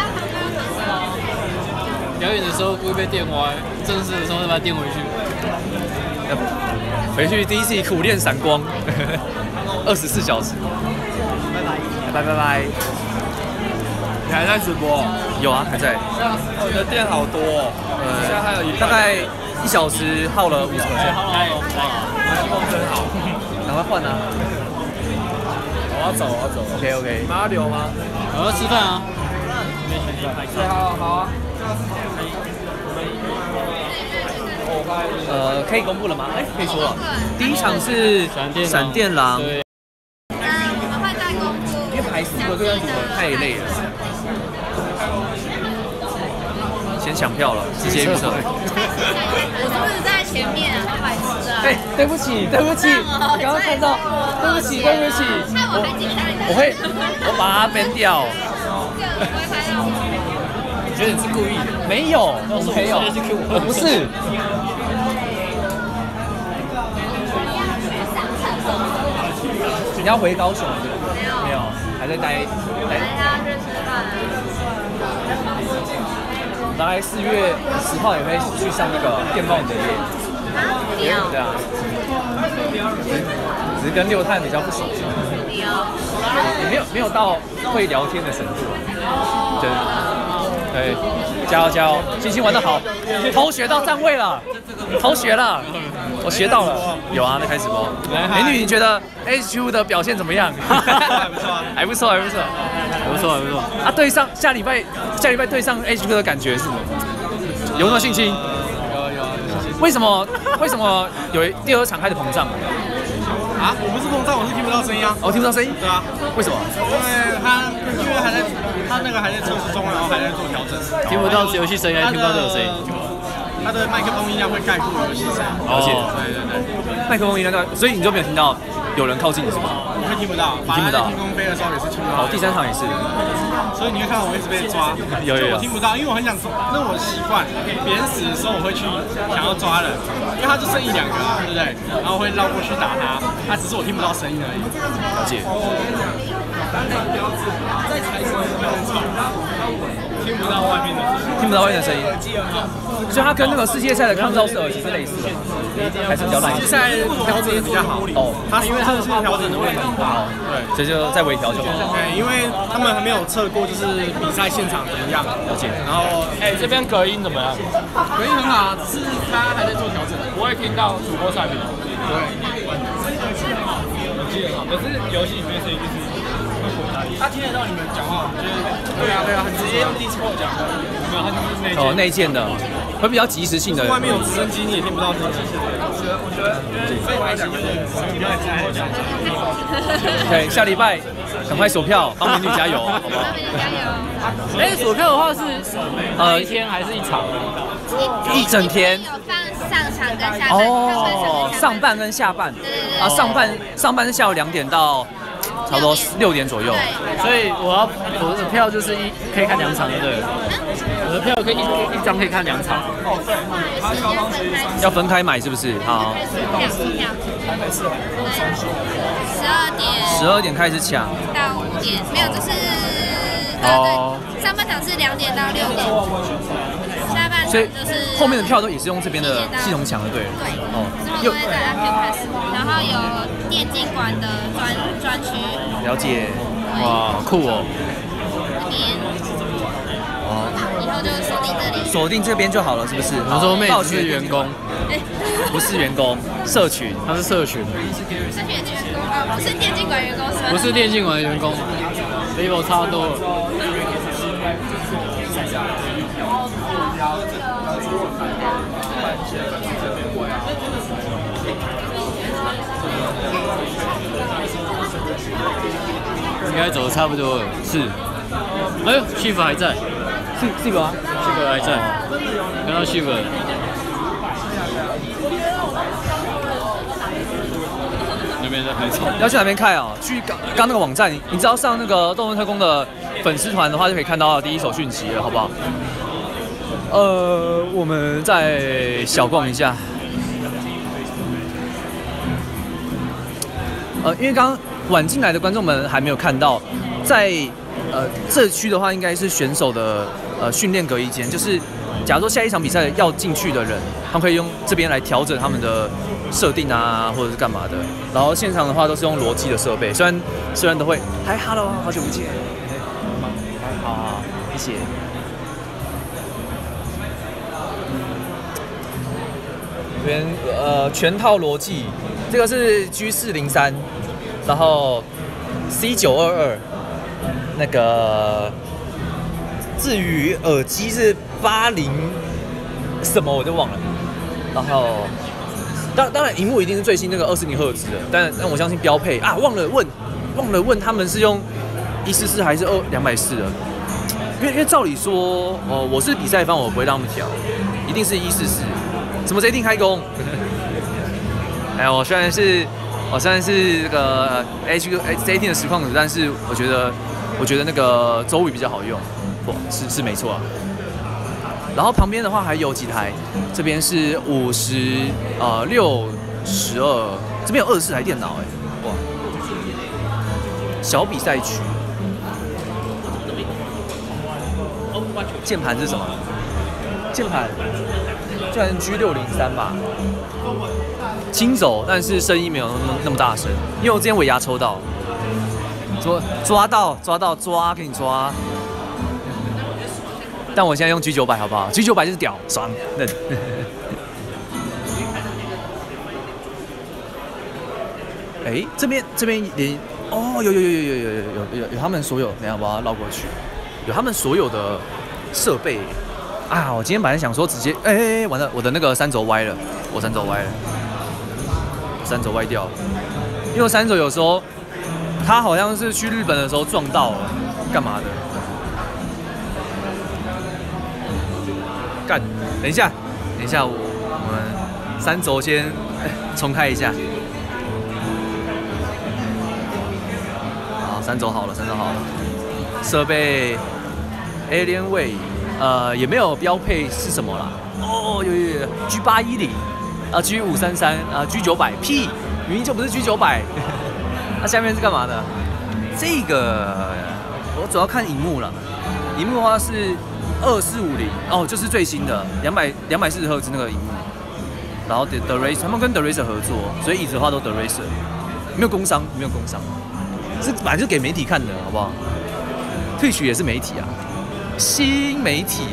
表演的时候不会被电歪，正式的时候会把它电回去。 回去第一次苦练闪光，二十四小时。拜拜拜拜拜。 你还在直播？ 有啊，还在。 我的店好多哦，现在还有一大概一小时耗了五十块钱。 哎，哇，真好， 赶快换啊！ 我要走，我要走。 OK OK。 你们要留吗？ 我要吃饭啊。 对，好好啊。 呃，可以公布了吗？哎，可以说了。第一场是闪电狼。 嗯，我们会再公布。 因为排四个对战组合太累了。先抢票了，直接预测。 我是不是在前面啊？好白痴啊！ 哎，对不起，对不起，刚刚看到，对不起，对不起， 我还记得你。 我会，我把它编掉。 我会拍到。 我觉得你是故意的。没有，我没有，我不是。你要回高雄是吧？ 没有， 没有，还在待。 还要去吃饭。 大概四月十号也会去上那个电报的夜。 对啊。只是跟六探比较不熟悉。也没有没有到会聊天的程度。对。对，加油加油！星星玩得好，偷学到站位了，偷学了，我学到了。有啊，在开直播。美女，你觉得 H Q 的表现怎么样？ 还不错啊， 还不错，还不错， 还不错，还不错。 啊，对上下礼拜下礼拜对上 H Q 的感觉是什么？有没有信心？ 有有有。 为什么为什么有第二场开始膨胀？ 啊，我不是膨胀，我是听不到声音啊。 哦，听不到声音？ 对啊。 为什么？ 因为他因为还在他那个还在测试中，然后还在做调整。 听不到游戏声音，还听不到这个声音。 他的麦克风音量会盖过游戏声。 了解。 对对对。 麦克风音量，所以你就没有听到有人靠近你是吗？ 我会听不到， 你听不到。 天空飞的时候也是听不到。 哦，第三场也是。 所以你会看到我一直被抓。 有有有。 我听不到，因为我很想，那我习惯别人死的时候我会去想要抓人，因为他就剩一两个啊，对不对？然后会绕过去打他，他只是我听不到声音而已。 了解。 在台上听不到外面的声音， 听不到外面的声音，所以它跟那个世界赛的抗噪式耳机是类似的，还是比较烂。 世界赛调整的比较好哦，它因为它的调整的会很高，对， 所以就再微调就好。 对，因为他们还没有测过，就是比赛现场怎么样， 了解。 然后， 哎，这边隔音怎么样？ 隔音很好，只是它还在做调整， 不会听到主播赛评。 对，可是游戏里面声音就是。他听得到你们讲话，就是对啊对啊，很直接用 Discord 讲的，没有，他就是内哦内建的，会比较及时性的。 外面有直升机，你也听不到声音。我觉得我觉得所以还行，就是不要再讲。 对，下礼拜赶快锁票，帮美女加油，好不好？ 加油！ 哎，锁票的话是呃一天还是一场？ 一整天。 有放上场跟下半。 哦，上半跟下半。啊，上半上半是下午两点到。差不多六点左右， 所以我要我的票就是一可以看两场，对不对？我的票可以一一张可以看两场。 要分开买是不是？好。 十二点。 十二点开始抢。 到五点，没有，就是哦。 上半场是两点到六点，下半场就是后面的票都也是用这边的系统抢的，对。 对。哦。之后都会在 App Pass， 然后有电竞馆的专专区。 了解。哇，酷哦。 这边。哦。以后就锁定这里。 锁定这边就好了，是不是？ 我说妹子是员工， 不是员工，社群， 他是社群。 社群员工啊，不是电竞馆员工是吗？ 不是电竞馆员工 ，level 差多了。应该走的差不多了，是。哎呦，戏服还在， 是戏服啊， 戏服还在，看到戏服了。那边在拍照。 要去哪边看啊？去刚刚那个网站，你只要上那个动物特工的粉丝团的话，就可以看到第一手讯息了，好不好？呃，我们再小逛一下。呃，因为刚刚晚进来的观众们还没有看到，在呃这区的话，应该是选手的呃训练隔离间，就是假如说下一场比赛要进去的人，他们可以用这边来调整他们的设定啊，或者是干嘛的。然后现场的话都是用逻辑的设备，虽然虽然都会，嗨 ，Hello， 好久不见，好好。 谢谢。这边呃全套逻辑，这个是 G 四零三，然后 C 九二二，那个至于耳机是八零什么我就忘了，然后当当然荧幕一定是最新那个二四零赫兹的，但但我相信标配啊忘了问忘了问他们是用一四四还是二两百四的，因为因为照理说哦、呃、我是比赛方我不会让他们调，一定是一四四。什么 J 定开工？哎，我虽然是我虽然是这个 H J 定的实况组，但是我觉得我觉得那个周瑜比较好用，不是是没错啊。然后旁边的话还有几台，这边是五十呃六十二，这边有二十四台电脑哎，哇！小比赛区，键盘是什么？键盘。虽然 G 六零三吧，轻走，但是声音没有那么那么大声，因为我之前尾牙抽到，抓抓到抓到抓，给你抓。但我现在用 G 九百好不好 ？G 九百就是屌，爽嫩。哎，这边这边连哦，有有有有有有有有有有他们所有，等一下我把它绕过去，有他们所有的设备。啊！我今天本来想说直接，哎、欸欸，完了，我的那个三轴歪了，我三轴歪了，三轴歪掉了。因为我三轴有时候，他好像是去日本的时候撞到了，干嘛的？干！等一下，等一下，我我们三轴先重开一下。好，三轴好了，三轴好了。设备 Alienway。呃，也没有标配是什么啦。哦，有有有 G 八一零啊 ，G 五三三啊 ，G 九百，屁，明明就不是 G 九百。那下面是干嘛的？这个我主要看荧幕了。荧幕的话是二四五零，哦，就是最新的两百两百四十赫兹那个荧幕。然后 The Racer 他们跟 The Racer 合作，所以椅子的话都 The Racer， 没有工商，没有工商，是本来就给媒体看的，好不好？退取也是媒体啊。新媒体，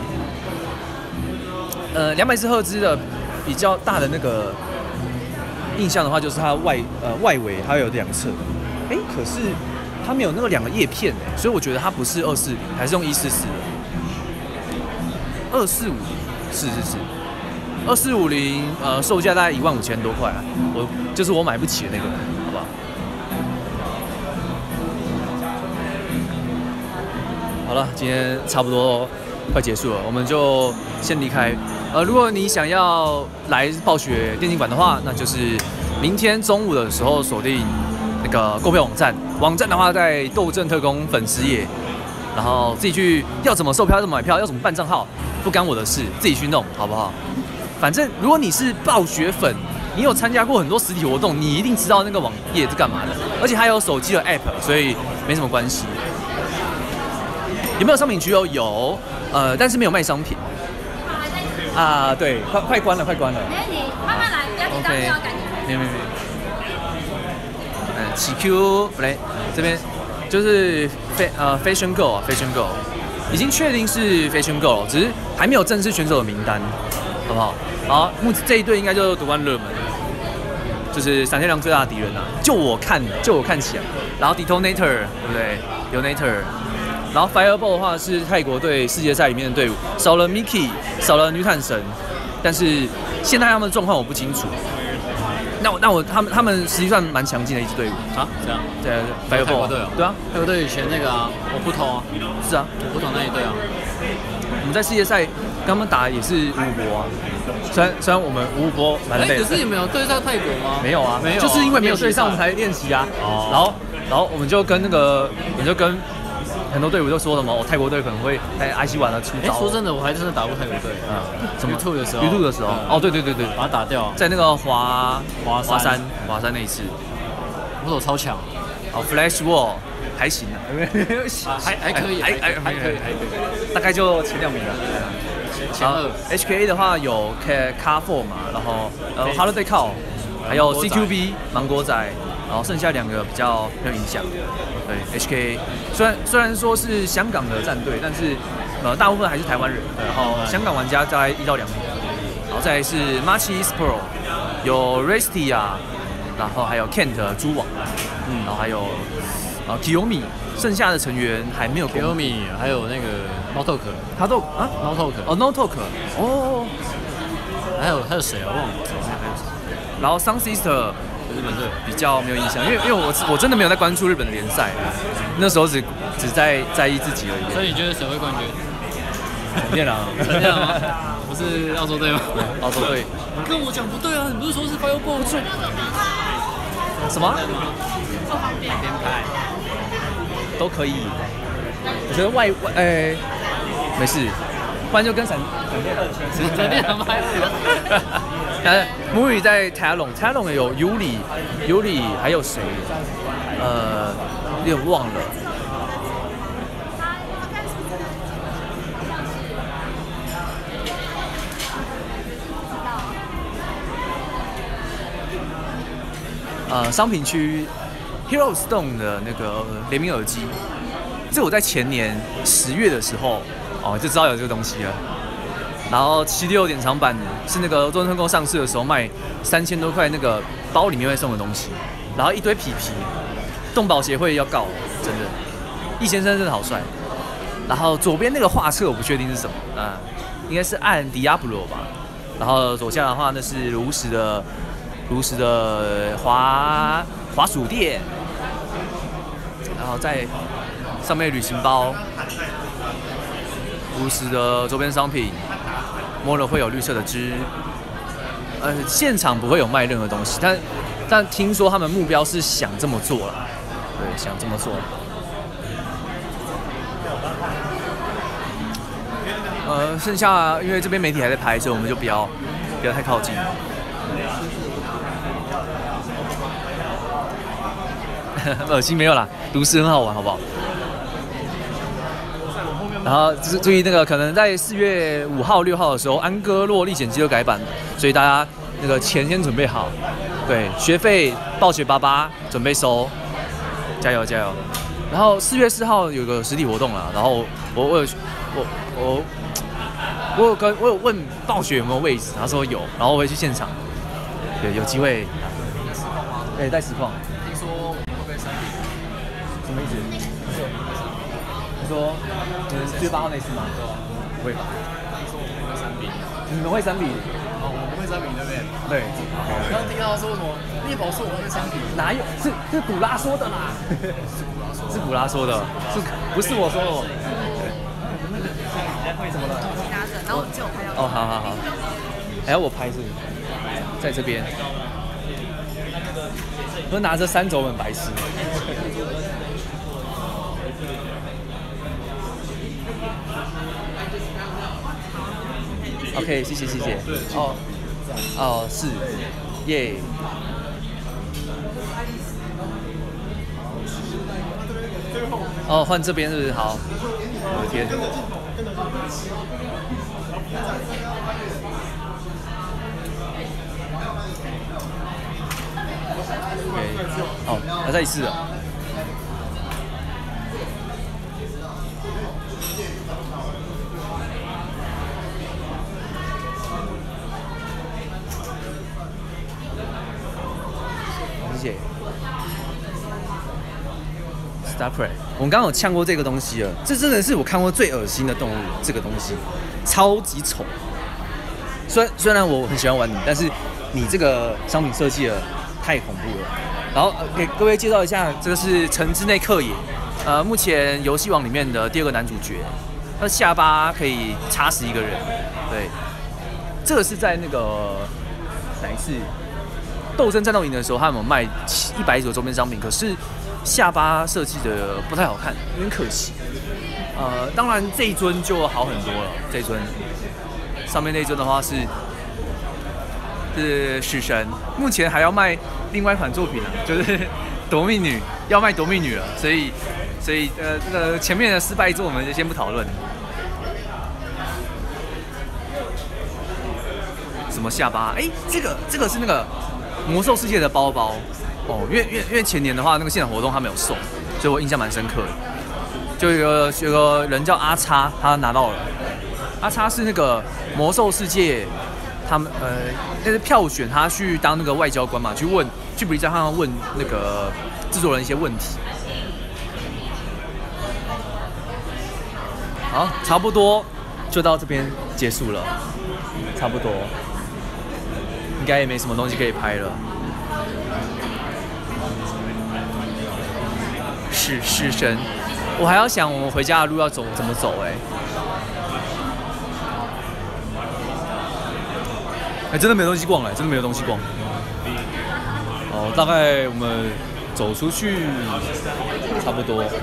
呃，两百四赫兹的比较大的那个印象的话，就是它外呃外围它有两侧，哎，可是它没有那个两个叶片哎，所以我觉得它不是二四零，还是用一四四的，二四五零，是是是，二四五零呃售价大概一万五千多块啊，我就是我买不起的那个，好不好？好了，今天差不多快结束了，我们就先离开。呃，如果你想要来暴雪电竞馆的话，那就是明天中午的时候锁定那个购票网站。网站的话在斗阵特工粉丝页，然后自己去要怎么售票、要怎么买票、要怎么办账号，不干我的事，自己去弄，好不好？反正如果你是暴雪粉，你有参加过很多实体活动，你一定知道那个网页是干嘛的，而且还有手机的 app， 所以没什么关系。有没有商品区哦？有，呃，但是没有卖商品。啊，对，快快关了，快关了。 没问题，慢慢来，不要紧张，不要赶紧。 没没没。嗯，起 Q 来这边就是呃 Fashion Go 啊 ，Fashion Go 已经确定是 Fashion Go 了，只是还没有正式选手的名单，好不好？好，目这一队应该就是夺冠热门，就是闪电狼最大的敌人啊！就我看，就我看起来，然后 Detonator 对不对 ？Detonator。然后 Fireball 的话是泰国队世界赛里面的队伍，少了 Miki， 少了女坦神，但是现在他们的状况我不清楚。那我那我他们他们实际上蛮强劲的一支队伍啊，这样对 Fireball 泰国队哦， 对啊， 泰国队以前那个啊，我不投啊， 是啊， 我不投那一队啊。 我们在世界赛跟他们打也是五五波啊，虽然虽然我们五五波蛮累的， 可是你们有对上泰国吗？ 没有啊， 没有， 就是因为没有对上我们才练习啊。哦，然后然后我们就跟那个我们就跟。很多队伍都说什么，哦，泰国队可能会在 I C 玩的出招。 说真的，我还真的打过泰国队。嗯， 什么 YouTube 的时候 ？YouTube 的时候。哦，对对对对， 把他打掉， 在那个华华华山华山那一次， 我手超强。 哦 ，Flash Wall 还行啊， 还还可以，还还还可以，还可以， 大概就前两名了。 前二。 H K A 的话有 Car Four 嘛，然后呃 Holiday Call， 还有 C Q B 芒果仔。然后剩下两个比较没有影响，对 H K A 虽然虽然说是香港的战队，但是呃，大部分还是台湾人，然后香港玩家大概一到两名，然后再来是 Machi Pro， 有 Resty 啊，然后还有 Kent 猪网，嗯，然后还有呃 Kiyomi， 剩下的成员还没有公布。 Kiyomi 还有那个 No Talk， 他都啊 No Talk， 哦 No Talk， 哦， 还有还有谁啊？忘了，还有谁？ 然后 Sun Sister。日本队比较没有印象，因为因为我我真的没有在关注日本的联赛，那时候只只在在意自己而已。 所以你觉得谁会冠军？ 陈店郎， 陈店郎吗？不是澳洲队吗？ 澳洲队。 跟我讲不对啊！你不是说是 Fireball 最什么？ 连拍都可以。我觉得外外诶、欸、没事，不然就跟闪闪电闪电郎拍。 呃，母语在 Talon，Talon 有 Yuli，Yuli 还有谁？呃，有点忘了。呃，商品区 Hero Stone 的那个联名耳机，这我在前年十月的时候哦就知道有这个东西了。然后七六典藏版是那个中村购上市的时候卖三千多块，那个包里面会送的东西，然后一堆皮皮，动保协会要告我，真的，易先生真的好帅。然后左边那个画册我不确定是什么，啊、嗯，应该是暗迪亚布罗吧。然后左下的话那是炉石的炉石的滑滑鼠垫，然后在上面旅行包，炉石的周边商品。摸了会有绿色的汁，呃，现场不会有卖任何东西，但但听说他们目标是想这么做了，对，想这么做。呃，剩下因为这边媒体还在拍，所以我们就不要不要太靠近。恶心没有啦，炉石很好玩，好不好？然后注意那个，可能在四月五号、六号的时候，安哥洛历险记就改版了，所以大家那个钱先准备好，对，学费暴雪八八准备收，加油加油！然后四月四号有个实体活动啦，然后我我有我我我有跟我有问暴雪有没有位置，他说有，然后我会去现场，对，有机会，对，带实况。 听说会不会三比？ 什么意思？你说四月八号那次吗？对吧？不会吧？ 听说我们会三比。 你们会三比？ 哦，我们会三比对不对？ 对。 刚刚听到说什么猎宝说我们会三比？ 哪有？是是古拉说的啦。是古拉说的，是不是我说的？会什么了？ 你拿着，然后借我拍照。 哦，好好好。还要我拍是？在这边。我拿着三轴很白痴。OK， 谢谢谢谢。哦哦是，耶。哦，换这边是不是？好，我的天。OK， 哦，要再一次啊。谢谢。Star Prey， 我们刚刚有呛过这个东西了，这真的是我看过最恶心的动物，这个东西超级丑。虽然虽然我很喜欢玩你，但是你这个商品设计的太恐怖了。然后、呃、给各位介绍一下，这个是城之内克也，呃，目前游戏王里面的第二个男主角，他的下巴可以插死一个人。对，这个是在那个哪一次斗争战斗营的时候，他们有卖一百组周边商品，可是下巴设计的不太好看，有点可惜。呃，当然这一尊就好很多了。这一尊上面那一尊的话是是许神，目前还要卖另外一款作品啊，就是夺命女要卖夺命女了，所以所以呃这个前面的失败作我们就先不讨论。什么下巴？哎、欸，这个这个是那个魔兽世界的包包哦，因为因为因为前年的话那个现场活动他没有送，所以我印象蛮深刻的。 就有个有个人叫阿叉，他拿到了。阿叉是那个魔兽世界，他们呃那是票选他去当那个外交官嘛，去问去比利上问那个制作人一些问题。好，差不多就到这边结束了，差不多，应该也没什么东西可以拍了。是是神，我还要想我们回家的路要走怎么走哎、欸。哎、欸，真的没有东西逛了，真的没有东西逛。哦，大概我们走出去差不多。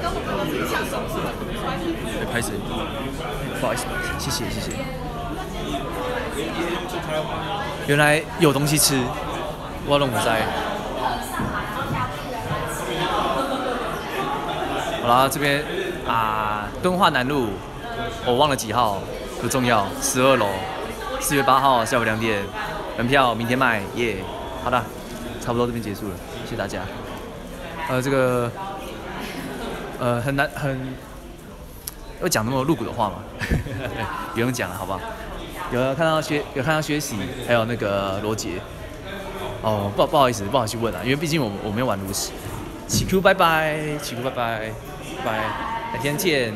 哎、欸，拍谁？不好意思，谢谢谢谢。原来有东西吃，我拢唔知。好啦，这边啊，敦化南路，我忘了几号，不重要，十二楼。四月八号下午两点，门票明天卖，耶、yeah ！好的，差不多这边结束了，谢谢大家。呃，这个呃很难很，要讲那么露骨的话吗？不用讲了，好不好？有看到薛有看到薛喜，还有那个罗杰。哦，不不好意思，不好去问啊，因为毕竟我我没有玩炉石。起 Q 拜拜，起 Q 拜拜，拜拜，改天见。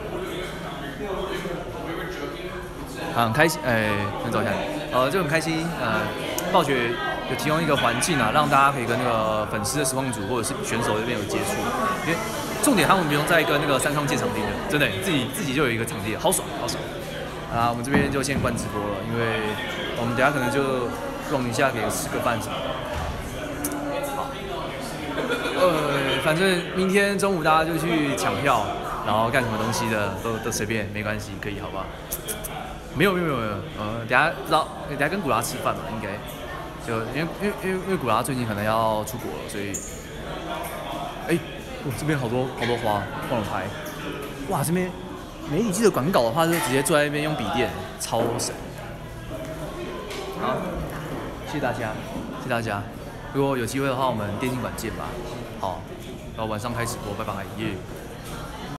很开心，哎、欸，很早看，呃，就很开心，呃，暴雪有提供一个环境啊，让大家可以跟那个粉丝的实况组或者是选手这边有接触，因为重点他们不用再跟那个三创建场地的，真的自己自己就有一个场地了，好爽好爽。啊，我们这边就先关直播了，因为我们等下可能就逛一下，给吃个饭什么的。好，呃，反正明天中午大家就去抢票，然后干什么东西的都都随便，没关系，可以，好不好？没有没有没有没有，呃，等下不知道，等下跟古拉吃饭嘛，应该，就因为因为因为因为古拉最近可能要出国了，所以，哎、欸，哇，这边好多好多花，忘了拍，哇，这边媒体记者管稿的话，就直接坐在那边用笔电，超神。好，谢谢大家，谢谢大家，如果有机会的话，我们电竞馆见吧。好，然后晚上开直播，拜拜，耶、yeah。